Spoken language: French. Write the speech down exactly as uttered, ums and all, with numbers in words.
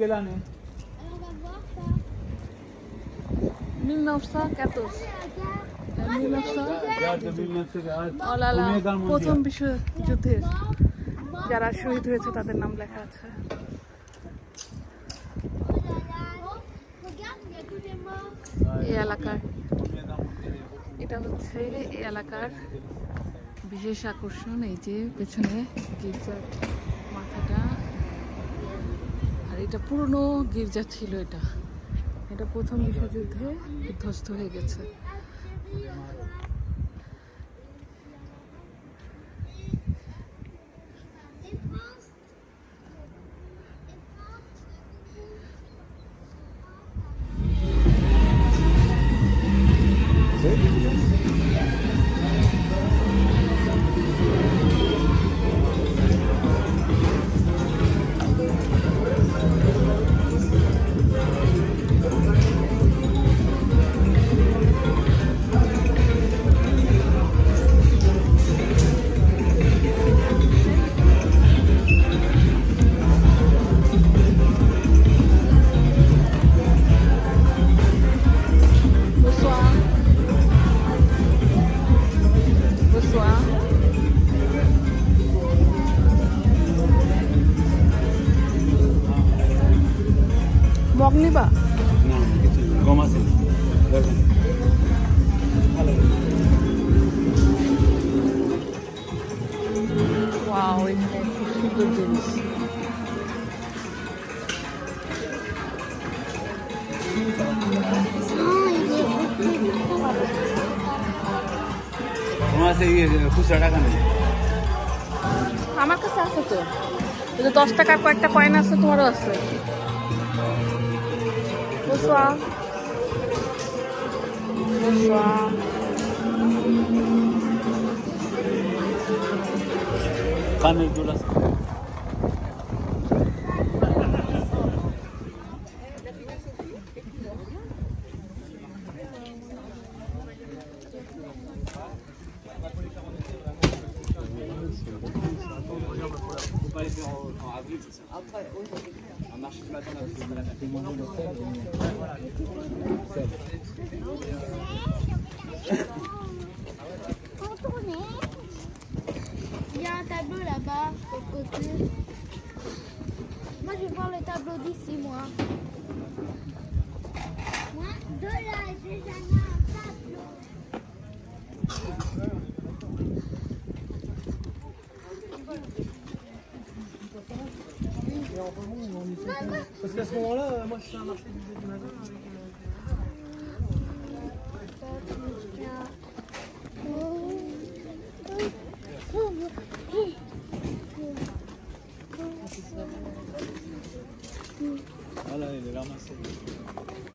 quelle année? On va voir ça. mille neuf cent quatorze. mille neuf cents Gare de mille neuf cent quatorze. Oh là là, প্রথম বিশ্বযুদ্ধে যারা শহীদ হয়েছে তাদের নাম লেখা আছে। এই এলাকার এটা হচ্ছে এই এলাকার বিশেষ আকর্ষণ, এই যে পেছনে গির্জার মাথাটা, আর এটা পুরনো গির্জা ছিল। এটা এটা প্রথম বিশ্বযুদ্ধে বিধ্বস্ত হয়ে গেছে। Mogniba? No, goma sih. Wow, ini super jenis. Goma sih ini খুচরা টাকা নেই। আমার কাছে আছে তো, এই যে দশ টাকার কয়েকটা কয়েন আছে, তোমারও আছে। Bonsoir. Bonsoir. Kaner dolas. Après, on marche ce matin avec la Contourner. Il y a un tableau là-bas, au côté. Moi, je vais voir le tableau d'ici, moi. Moi, de là, j'ai jamais un tableau. Parce qu'à ce moment-là, moi je fais un marché du matin.